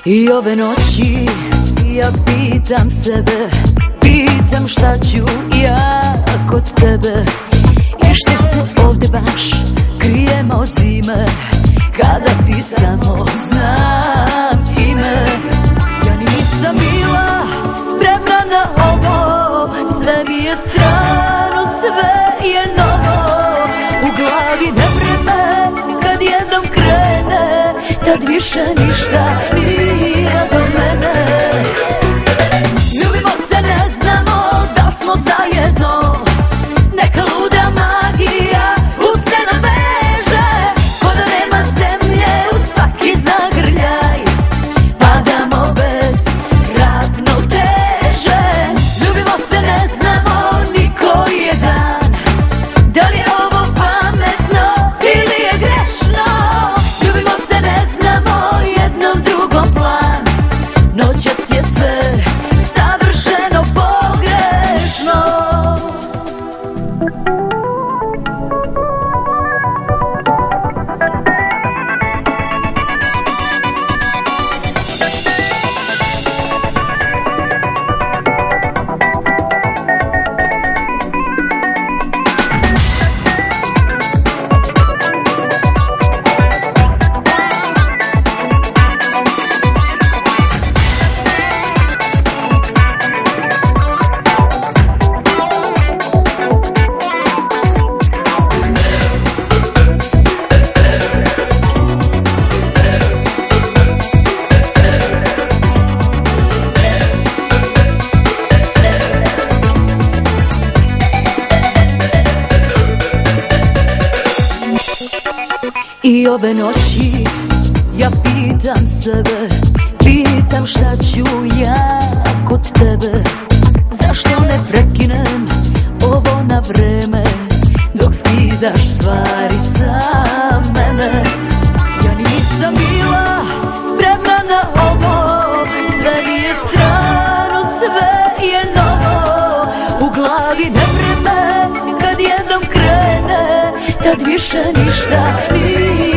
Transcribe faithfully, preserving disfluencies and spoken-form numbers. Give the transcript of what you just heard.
I ove noći ja pitam sebe, pitam šta ću ja kod tebe. I što se ovdje baš krijemo od zime, kada ti samo znam ime. Ja nisam bila spremna na ovo, sve mi je strano, sve je novo. U glavi ne vreme, kad jednom krene, tad više ništa nije do mene. Ljubimo se, ne znamo da smo zajedno, neka luda magija uste nam veže. Ko da nema zemlje u svaki zagrljaj, padamo bez ravnoteže. Ljubimo se, ne znamo ni koji je dan, da li je ovo pametno ili je grešno. Ljubimo se, ne znamo jednom drugom plan, noćas je sve savršeno pogrešno. I ove noći ja pitam sebe, pitam šta ću ja kod tebe. Zašto ne prekinem ovo na vreme, dok skidaš stvari sa mene. Ja nisam bila spremna na ovo, sve mi je strano, sve je novo. U glavi ne vreme, kad jednom krene, tad više ništa nije